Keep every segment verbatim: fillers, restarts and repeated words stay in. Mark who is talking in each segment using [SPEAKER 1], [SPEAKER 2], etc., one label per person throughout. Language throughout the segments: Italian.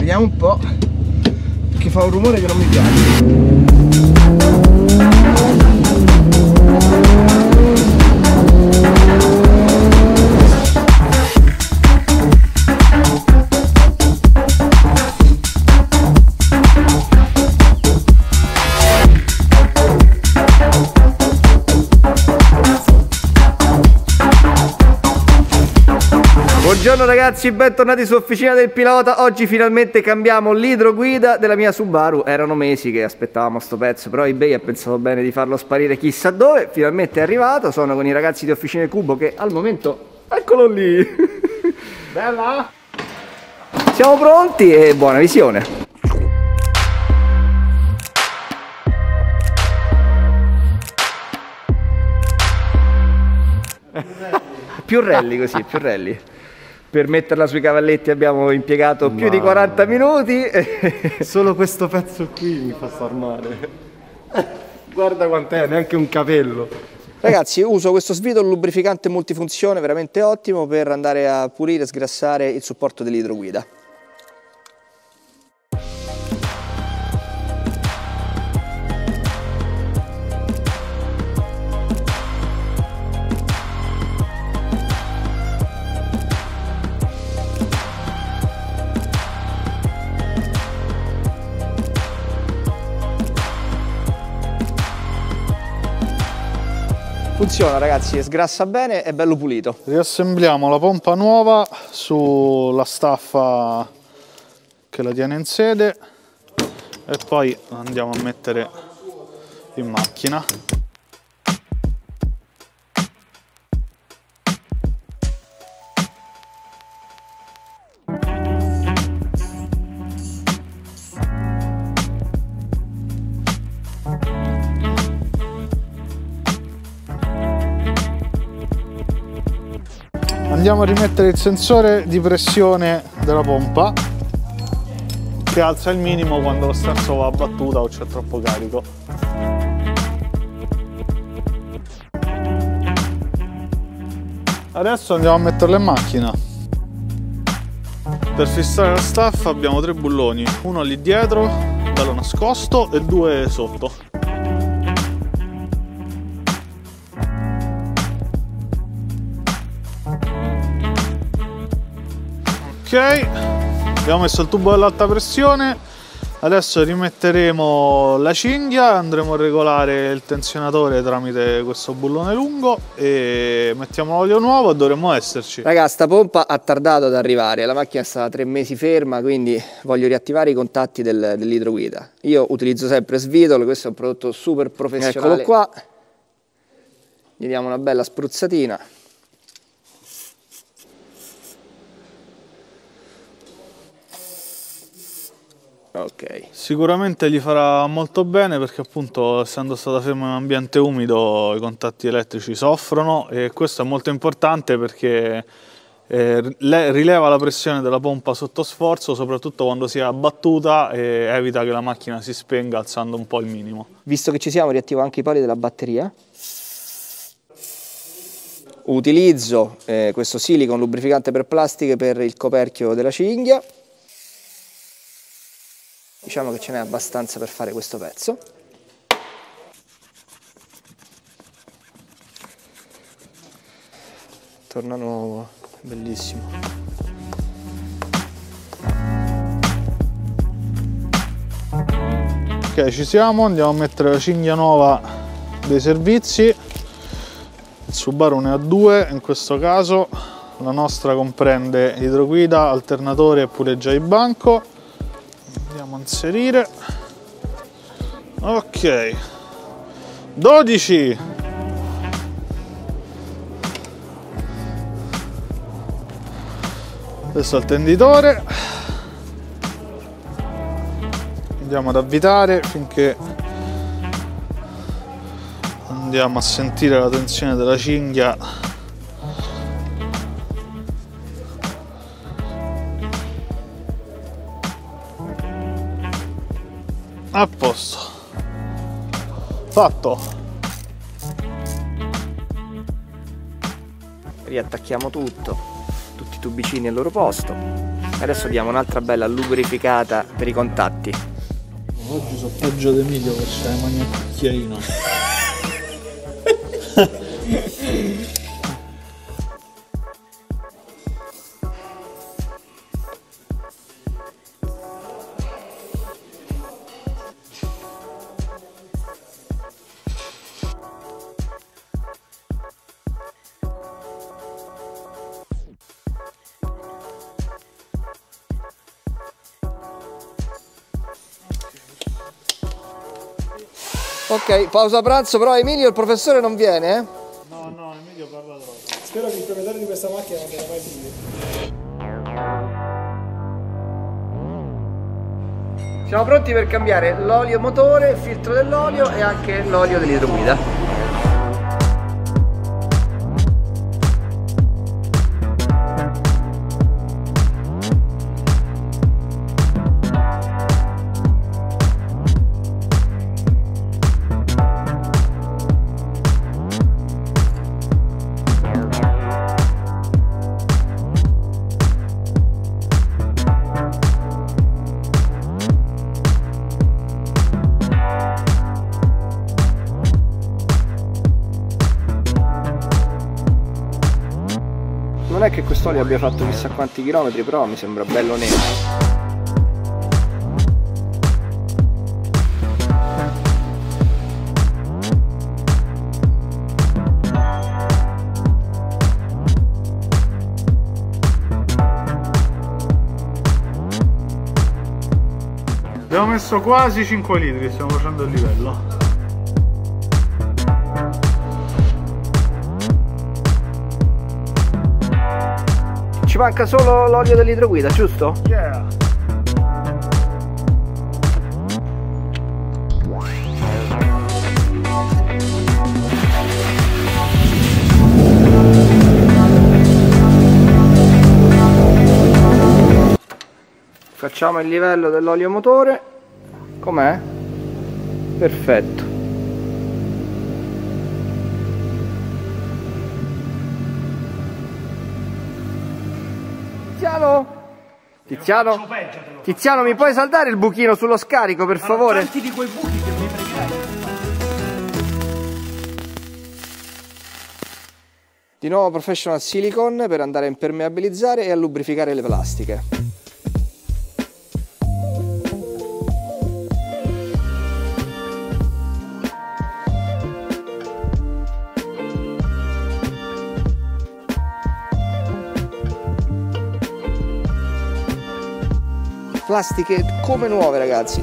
[SPEAKER 1] Vediamo un po', che fa un rumore che non mi piace.
[SPEAKER 2] Buongiorno ragazzi, bentornati su Officina del Pilota. Oggi finalmente cambiamo l'idroguida della mia Subaru. Erano mesi che aspettavamo sto pezzo, però eBay ha pensato bene di farlo sparire chissà dove. Finalmente è arrivato, sono con i ragazzi di Officina del Cubo che al momento... Eccolo lì! Bella! Siamo pronti e buona visione! Più rally così, più rally. Per metterla sui cavalletti abbiamo impiegato più di quaranta minuti.
[SPEAKER 1] Solo questo pezzo qui mi fa star male. Guarda quant'è, neanche un capello.
[SPEAKER 2] Ragazzi, uso questo Svitol lubrificante multifunzione veramente ottimo per andare a pulire e sgrassare il supporto dell'idroguida. Funziona ragazzi, sgrassa bene, è bello pulito.
[SPEAKER 3] Riassembliamo la pompa nuova sulla staffa che la tiene in sede e poi andiamo a mettere in macchina. Andiamo a rimettere il sensore di pressione della pompa che alza il minimo quando lo sterzo va a battuta o c'è troppo carico. Adesso andiamo a metterlo in macchina. Per fissare la staffa abbiamo tre bulloni, uno lì dietro, bello nascosto, e due sotto. Ok, abbiamo messo il tubo dell'alta pressione, adesso rimetteremo la cinghia, andremo a regolare il tensionatore tramite questo bullone lungo e mettiamo l'olio nuovo e dovremmo esserci.
[SPEAKER 2] Raga, sta pompa ha tardato ad arrivare, la macchina è stata tre mesi ferma, quindi voglio riattivare i contatti del, dell'idroguida. Io utilizzo sempre Svitol, questo è un prodotto super professionale. Eccolo qua, gli diamo una bella spruzzatina. Okay.
[SPEAKER 3] Sicuramente gli farà molto bene perché appunto essendo stata ferma in un ambiente umido i contatti elettrici soffrono e questo è molto importante perché eh, rileva la pressione della pompa sotto sforzo soprattutto quando si è abbattuta e evita che la macchina si spenga alzando un po' il minimo.
[SPEAKER 2] Visto che ci siamo, riattivo anche i pali della batteria. Utilizzo eh, questo silicone lubrificante per plastiche per il coperchio della cinghia. Diciamo che ce n'è abbastanza per fare questo pezzo. Torna nuovo, bellissimo.
[SPEAKER 3] Ok, ci siamo, andiamo a mettere la cinghia nuova dei servizi. Il Subaru ne ha due, in questo caso la nostra comprende idroguida, alternatore e puleggia di banco. Andiamo a inserire. Ok, dodici. Adesso il tenditore, andiamo ad avvitare finché andiamo a sentire la tensione della cinghia. A posto, fatto.
[SPEAKER 2] Riattacchiamo tutto, tutti i tubicini al loro posto. Adesso diamo un'altra bella lubrificata per i contatti.
[SPEAKER 3] Oggi sono peggio di Emilio che c'è le mani a cucchiaino.
[SPEAKER 2] Ok, pausa pranzo, però Emilio il professore non viene, eh?
[SPEAKER 3] No, no, Emilio parla troppo.
[SPEAKER 4] Spero che il proprietario di questa macchina non gliela mai dire.
[SPEAKER 2] Siamo pronti per cambiare l'olio motore, il filtro dell'olio e anche l'olio dell'idroguida. Non è che quest'olio abbia fatto chissà quanti chilometri, però mi sembra bello nero.
[SPEAKER 3] Abbiamo messo quasi cinque litri, stiamo facendo il livello.
[SPEAKER 2] Ci manca solo l'olio dell'idroguida, giusto?
[SPEAKER 3] Yeah!
[SPEAKER 2] Facciamo il livello dell'olio motore. Com'è? Perfetto. Tiziano? Tiziano? Tiziano, mi puoi saldare il buchino sullo scarico, per favore?
[SPEAKER 4] Tanti di quei buchi che mi pregherai.
[SPEAKER 2] Di nuovo Professional Silicone per andare a impermeabilizzare e a lubrificare le plastiche. Plastiche come nuove, ragazzi.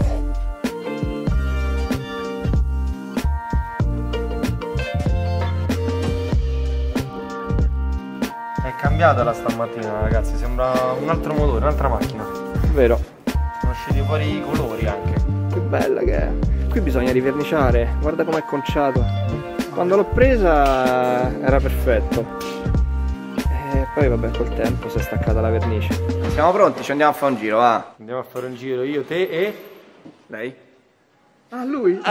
[SPEAKER 1] È cambiata la stamattina, ragazzi, sembra un altro motore, un'altra macchina.
[SPEAKER 2] Vero.
[SPEAKER 1] Sono usciti fuori i colori anche.
[SPEAKER 2] Che bella che è. Qui bisogna riverniciare, guarda com'è conciato. Quando l'ho presa era perfetto. E poi vabbè, col tempo si è staccata la vernice. Siamo pronti, ci andiamo a fare un giro, va?
[SPEAKER 1] Andiamo a fare un giro io, te e...
[SPEAKER 2] Lei? Ah, lui?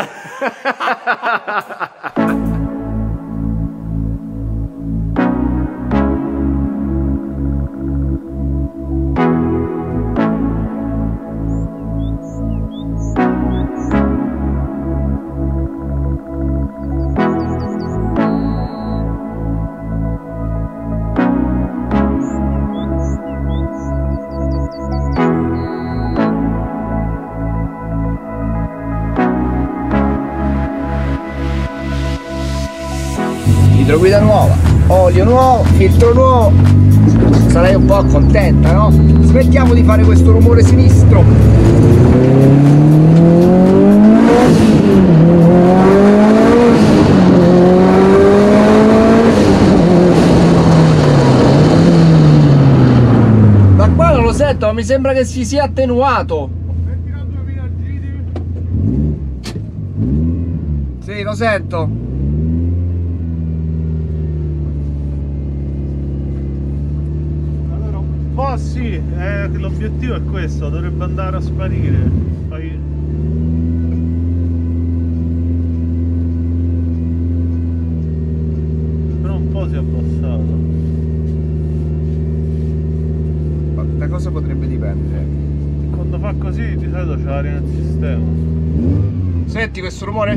[SPEAKER 2] Idroguida nuova, olio nuovo, filtro nuovo. Sarai un po' contenta, no? Smettiamo di fare questo rumore sinistro. Da qua non lo sento, ma mi sembra che si sia attenuato. Sì, lo sento.
[SPEAKER 3] Oh sì, eh, l'obiettivo è questo, dovrebbe andare a sparire. Poi... però un po' si è abbassato.
[SPEAKER 2] Da da cosa potrebbe dipendere?
[SPEAKER 3] Quando fa così di solito c'è l'aria nel sistema.
[SPEAKER 2] Senti questo rumore?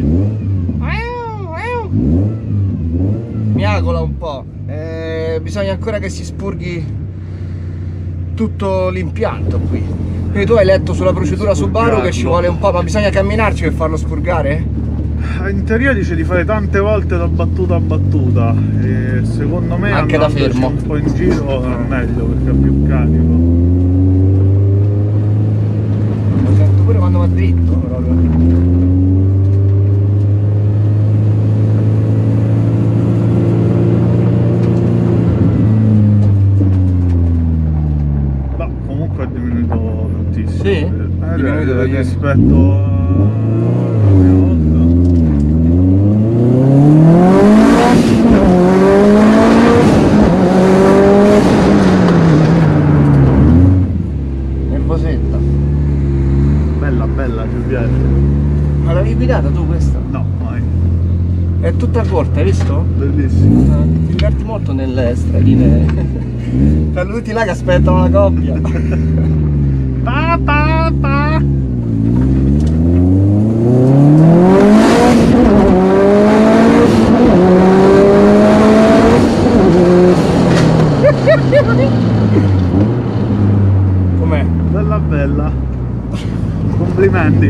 [SPEAKER 2] Mi agola un po'. Eh, bisogna ancora che si spurghi tutto l'impianto qui. Quindi tu hai letto sulla procedura Subaru che ci vuole un po', ma bisogna camminarci per farlo spurgare?
[SPEAKER 3] In teoria dice di fare tante volte da battuta a battuta e secondo me
[SPEAKER 2] anche da fermo
[SPEAKER 3] un po' in giro è meglio perché è più carico.
[SPEAKER 2] Lo sento pure quando va dritto proprio.
[SPEAKER 3] Ma comunque è diminuito tantissimo.
[SPEAKER 2] Sì?
[SPEAKER 3] Eh,
[SPEAKER 2] Diminuito da ieri.
[SPEAKER 3] Rispetto a
[SPEAKER 2] nervosetta.
[SPEAKER 3] bella bella, ci piace.
[SPEAKER 2] Ma l'avevi guidata tu questa?
[SPEAKER 3] No, mai.
[SPEAKER 2] È tutta corta, hai visto?
[SPEAKER 3] Bellissimo.
[SPEAKER 2] Ah, ti diverti molto nelle stradine. Per tutti là che aspettano la coppia.
[SPEAKER 3] Pa, pa, pa.
[SPEAKER 2] Com'è?
[SPEAKER 3] Bella bella. Complimenti.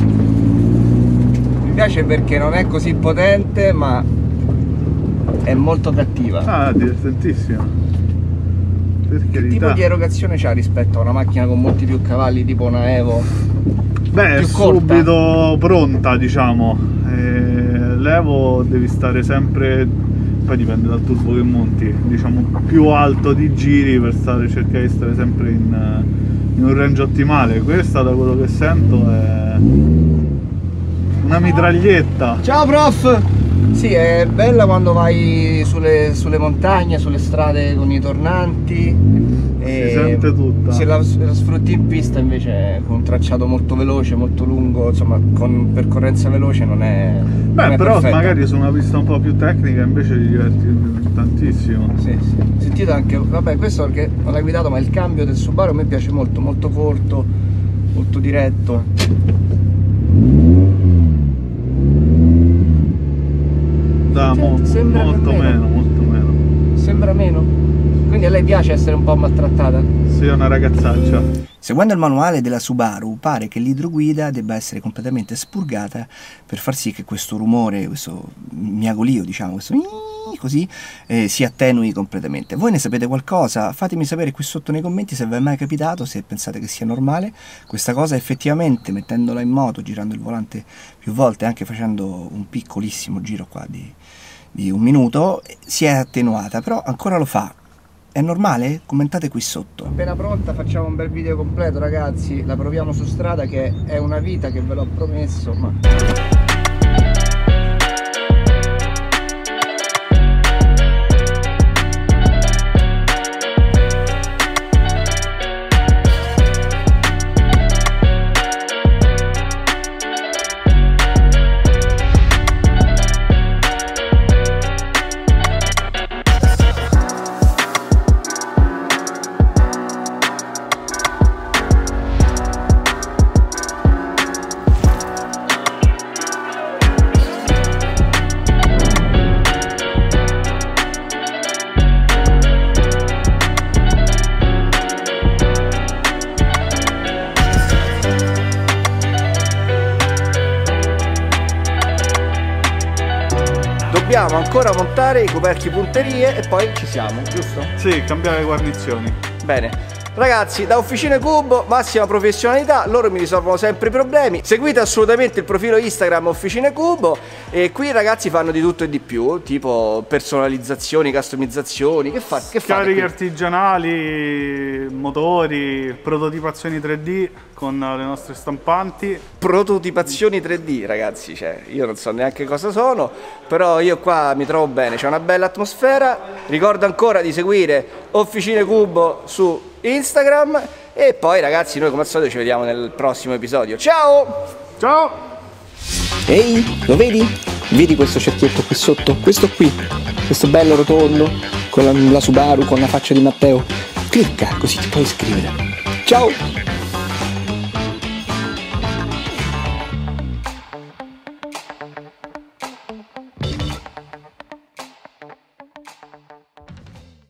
[SPEAKER 2] Mi piace perché non è così potente, ma è molto cattiva.
[SPEAKER 3] Ah, divertentissima. Per
[SPEAKER 2] Che
[SPEAKER 3] carità.
[SPEAKER 2] tipo di erogazione c'ha rispetto a una macchina con molti più cavalli, tipo una Evo?
[SPEAKER 3] Beh, è
[SPEAKER 2] più corta?
[SPEAKER 3] subito pronta, diciamo. Eh, L'Evo devi stare sempre, poi dipende dal turbo che monti, diciamo più alto di giri per stare, cercare di stare sempre in, in un range ottimale. Questa, da quello che sento, è una mitraglietta.
[SPEAKER 2] Ciao prof! Sì, è bella quando vai sulle, sulle montagne, sulle strade con i tornanti.
[SPEAKER 3] Si sente tutta.
[SPEAKER 2] Se la, se la sfrutti in pista invece con un tracciato molto veloce, molto lungo, insomma con percorrenza veloce non è.
[SPEAKER 3] Beh,
[SPEAKER 2] non è
[SPEAKER 3] però
[SPEAKER 2] perfetta.
[SPEAKER 3] magari su una pista un po' più tecnica invece ti diverti tantissimo.
[SPEAKER 2] Sì, sì. Sentite anche, vabbè, questo perché non l'hai guidato, ma il cambio del Subaru a me piace molto, molto corto, molto diretto.
[SPEAKER 3] Da mo
[SPEAKER 2] Sembra
[SPEAKER 3] molto
[SPEAKER 2] meno.
[SPEAKER 3] meno, molto meno.
[SPEAKER 2] Sembra meno. Quindi a lei piace essere un po' maltrattata?
[SPEAKER 3] Sì, è una ragazzaccia.
[SPEAKER 5] Seguendo il manuale della Subaru pare che l'idroguida debba essere completamente spurgata per far sì che questo rumore, questo miagolio, diciamo, questo così, eh, si attenui completamente. Voi ne sapete qualcosa? Fatemi sapere qui sotto nei commenti se vi è mai capitato, se pensate che sia normale. Questa cosa effettivamente, mettendola in moto, girando il volante più volte, anche facendo un piccolissimo giro qua di, di un minuto, si è attenuata, però ancora lo fa. È normale? Commentate qui sotto.
[SPEAKER 2] Appena pronta facciamo un bel video completo, ragazzi, la proviamo su strada, che è una vita che ve l'ho promesso, ma... Dobbiamo ancora montare i coperchi punterie e poi ci siamo, giusto?
[SPEAKER 3] Sì, cambiare le guarnizioni.
[SPEAKER 2] Bene. Ragazzi, da Officine Cubo, massima professionalità, loro mi risolvono sempre i problemi. Seguite assolutamente il profilo Instagram Officine Cubo e qui ragazzi fanno di tutto e di più, tipo personalizzazioni, customizzazioni, che, fa, che fate
[SPEAKER 3] Cariche
[SPEAKER 2] qui?
[SPEAKER 3] artigianali, motori, prototipazioni tre D con le nostre stampanti.
[SPEAKER 2] Prototipazioni tre D, ragazzi, cioè, io non so neanche cosa sono, però io qua mi trovo bene, c'è una bella atmosfera. Ricordo ancora di seguire Officine Cubo su Instagram e poi ragazzi noi come al solito ci vediamo nel prossimo episodio. Ciao!
[SPEAKER 3] Ciao!
[SPEAKER 5] Ehi, lo vedi? Vedi questo cerchietto qui sotto? Questo qui, questo bello rotondo con la, la Subaru con la faccia di Matteo? Clicca, così ti puoi iscrivere. Ciao!